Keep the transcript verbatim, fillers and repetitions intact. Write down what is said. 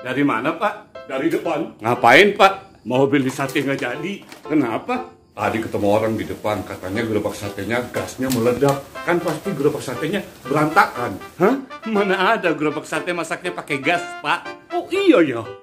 Dari mana, Pak? Dari depan. Ngapain, Pak? Mau beli sate nggak jadi. Kenapa? Tadi ketemu orang di depan, katanya gerobak satenya gasnya meledak. Kan pasti gerobak satenya berantakan. Hah? Mana ada gerobak sate masaknya pakai gas, Pak? Oh iya ya.